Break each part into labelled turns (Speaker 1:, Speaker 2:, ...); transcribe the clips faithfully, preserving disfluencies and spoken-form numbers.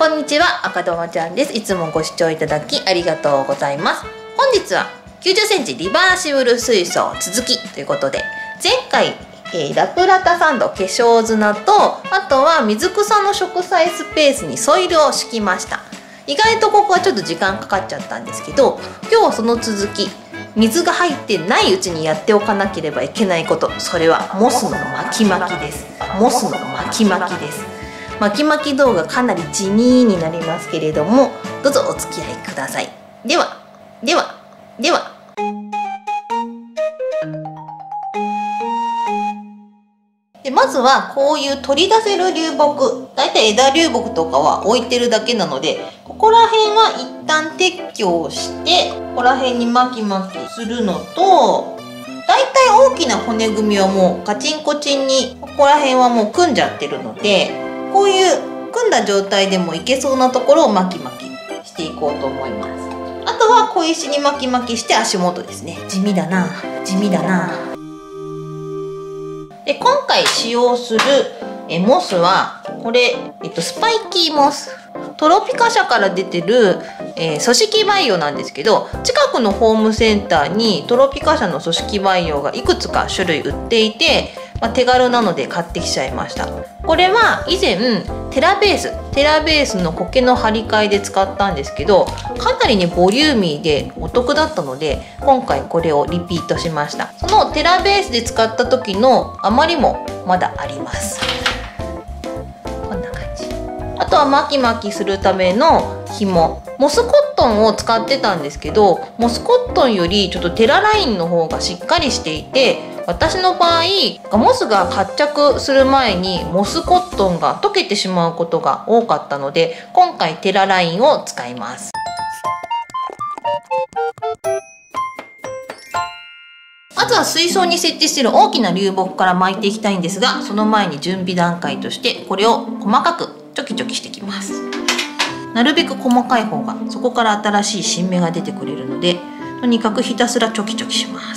Speaker 1: こんにちは、赤どまちゃんです。いつもご視聴いただきありがとうございます。本日はきゅうじゅっセンチリバーシブル水槽続きということで、前回、えー、ラプラタサンド化粧砂と、あとは水草の植栽スペースにソイルを敷きました。意外とここはちょっと時間かかっちゃったんですけど、今日はその続き、水が入ってないうちにやっておかなければいけないこと、それはモスの巻き巻きです。モスの巻き巻きです。巻き巻き動画かなり地味になりますけれども、どうぞお付き合いください。ではではではでまずはこういう取り出せる流木、だいたい枝流木とかは置いてるだけなので、ここら辺は一旦撤去をして、ここら辺に巻き巻きするのと、だいたい大きな骨組みはもうカチンコチンにここら辺はもう組んじゃってるので、こういう組んだ状態でもいけそうなところを巻き巻きしていこうと思います。あとは小石に巻き巻きして足元ですね。地味だな地味だな。で今回使用するえモスはこれ、えっと、スパイキーモス、トロピカ社から出てる、えー、組織培養なんですけど、近くのホームセンターにトロピカ社の組織培養がいくつか種類売っていて、まあ、手軽なので買ってきちゃいました。これは以前テラベーステラベースの苔の張り替えで使ったんですけど、かなりねボリューミーでお得だったので、今回これをリピートしました。そのテラベースで使った時の余りもまだあります。こんな感じ。あとは巻き巻きするための紐、モスコットンを使ってたんですけど、モスコットンよりちょっとテララインの方がしっかりしていて、私の場合モスが活着する前にモスコットンが溶けてしまうことが多かったので、今回テララインを使います。まずは水槽に設置している大きな流木から巻いていきたいんですが、その前に準備段階としてこれを細かくチョキチョキしていきます。なるべく細かい方がそこから新しい新芽が出てくれるので、とにかくひたすらチョキチョキします。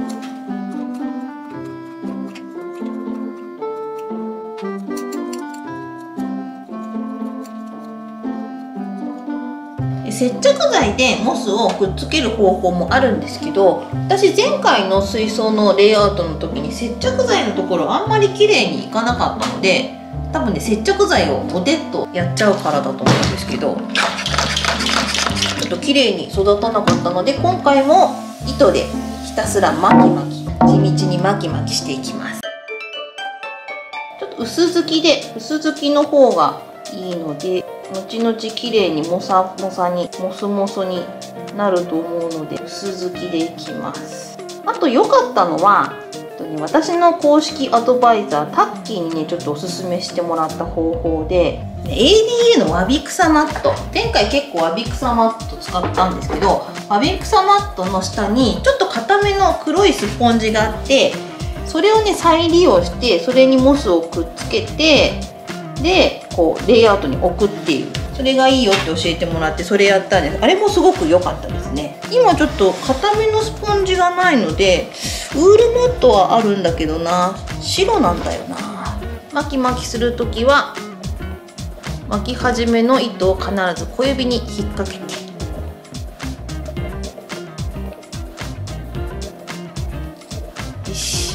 Speaker 1: 接着剤でモスをくっつける方法もあるんですけど、私前回の水槽のレイアウトの時に接着剤のところあんまり綺麗にいかなかったので、多分ね接着剤をおでっとやっちゃうからだと思うんですけど、ちょっと綺麗に育たなかったので、今回も糸でひたすら巻き巻き地道に巻き巻きしていきます。ちょっと薄付きで薄付きの方がいいので、後々綺麗にモサモサにモスモスになると思うので、薄付きでいきます。あと良かったのは、私の公式アドバイザータッキーにねちょっとおすすめしてもらった方法で、 エーディーエー のわび草マット、前回結構わび草マット使ったんですけど、わび草マットの下にちょっと固めの黒いスポンジがあって、それをね再利用してそれにモスをくっつけて、でこうレイアウトに置くっていう、それがいいよって教えてもらってそれやったんです。あれもすごく良かったですね。今ちょっと固めのスポンジがないので、ウールマットはあるんだけどな、白なんだよな。巻き巻きする時は巻き始めの糸を必ず小指に引っ掛けて、よし。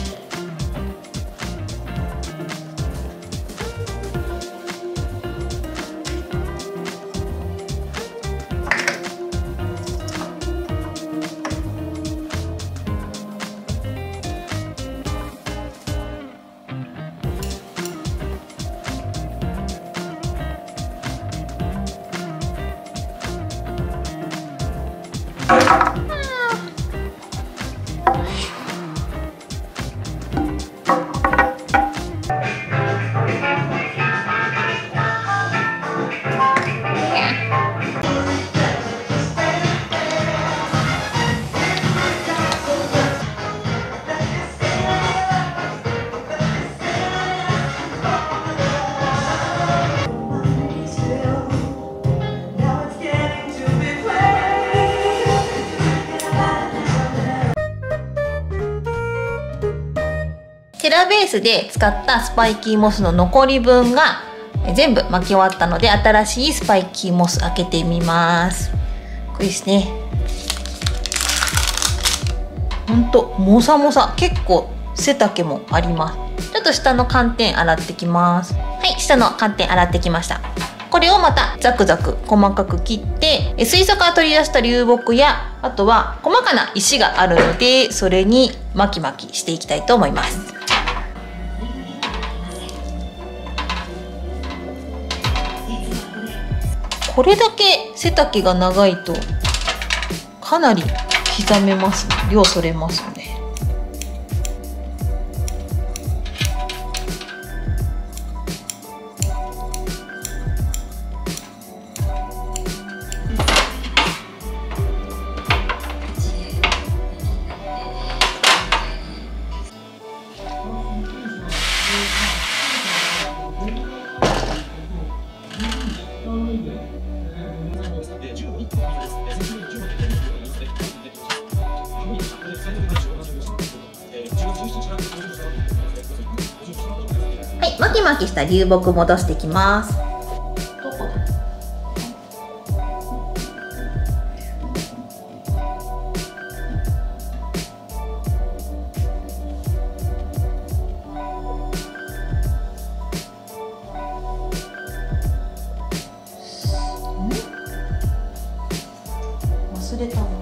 Speaker 1: テラベースで使ったスパイキーモスの残り分が全部巻き終わったので、新しいスパイキーモス開けてみます。これですね。ほんともさもさ、結構背丈もあります。ちょっと下の寒天洗ってきます。はい、下の寒天洗ってきました。これをまたザクザク細かく切って、水槽から取り出した流木や、あとは細かな石があるので、それに巻き巻きしていきたいと思います。これだけ背丈が長いとかなり刻めますね。量取れますね。はい、巻き巻きした流木戻していきます。忘れたな。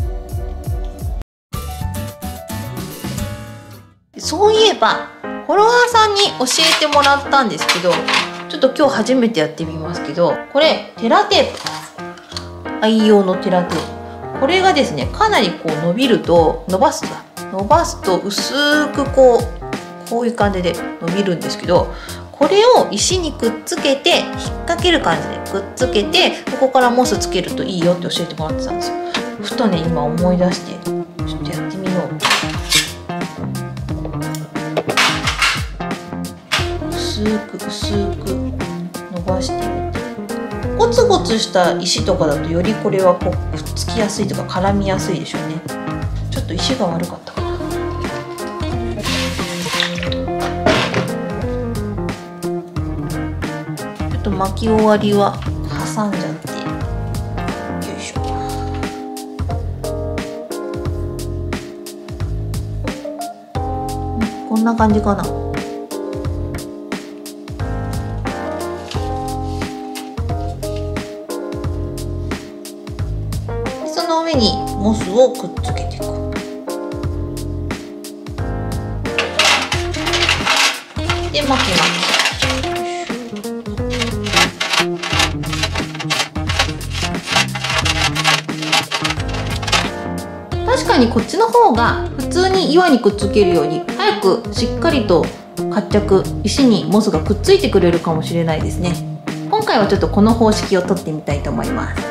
Speaker 1: そういえばフォロワーさんに教えてもらったんですけど、ちょっと今日初めてやってみますけど、これテラテープ、愛用のテラテープ、これがですね、かなりこう伸びると伸ばすだ伸ばすと薄くこうこういう感じで伸びるんですけど、これを石にくっつけて引っ掛ける感じでくっつけて、ここからモスつけるといいよって教えてもらってたんですよ。ふとね、今思い出してちょっとやってみよう。薄く薄く伸ばしてみて、ゴツゴツした石とかだとよりこれはこうくっつきやすいとか絡みやすいでしょうね。ちょっと石が悪かったかな。ちょっと巻き終わりは挟んじゃって、よいしょ。こんな感じかな。その上にモスをくっつけていく。で巻き巻き。確かにこっちの方が普通に岩にくっつけるより早くしっかりと活着、石にモスがくっついてくれるかもしれないですね。今回はちょっとこの方式を取ってみたいと思います。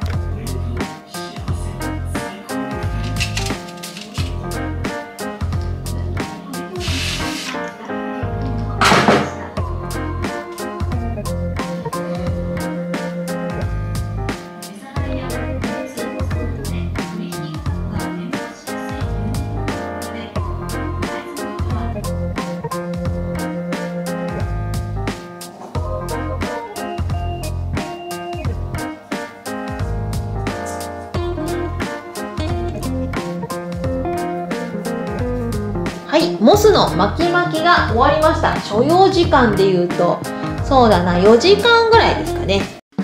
Speaker 1: はい、モスの巻き巻きが終わりました。所要時間でいうと、そうだな、よじかんぐらいですかね。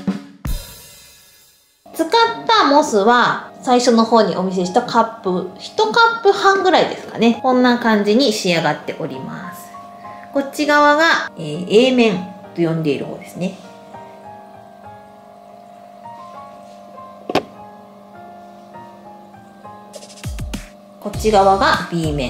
Speaker 1: 使ったモスは最初の方にお見せしたカップいちカップはんぐらいですかね。こんな感じに仕上がっております。こっち側が、えー、A 面と呼んでいる方ですね。こっち側が B 面。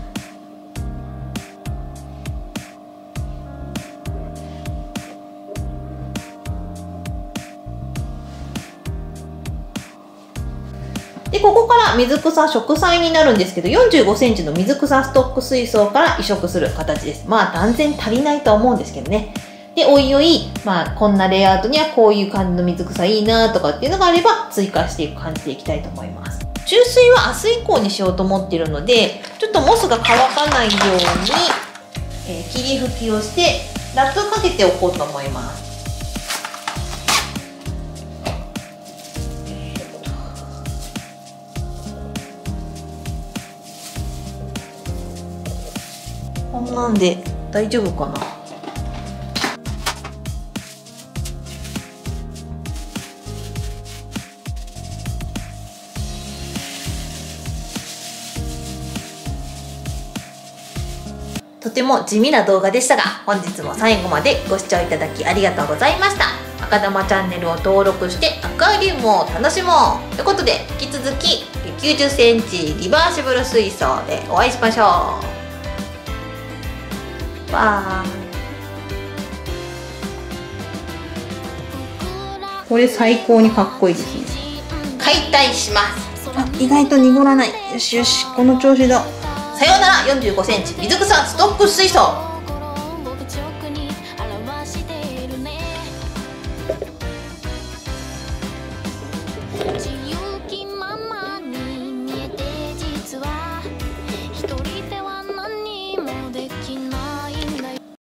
Speaker 1: で、ここから水草植栽になるんですけど、よんじゅうごセンチの水草ストック水槽から移植する形です。まあ断然足りないとは思うんですけどね。で、おいおい、まあこんなレイアウトにはこういう感じの水草いいなとかっていうのがあれば追加していく感じでいきたいと思います。注水は明日以降にしようと思っているので、ちょっとモスが乾かないように、えー、霧吹きをして、 ラップかけておこうと思います。こんなんで大丈夫かな。とても地味な動画でしたが、本日も最後までご視聴いただきありがとうございました。赤玉チャンネルを登録してアクアリウムを楽しもうということで、引き続ききゅうじゅっセンチリバーシブル水槽でお会いしましょう。バイ。これ最高にかっこいいですね。解体します。あ、意外と濁らない。よしよし、この調子だ。さようなら。よんじゅうごセンチ水草ストック水槽。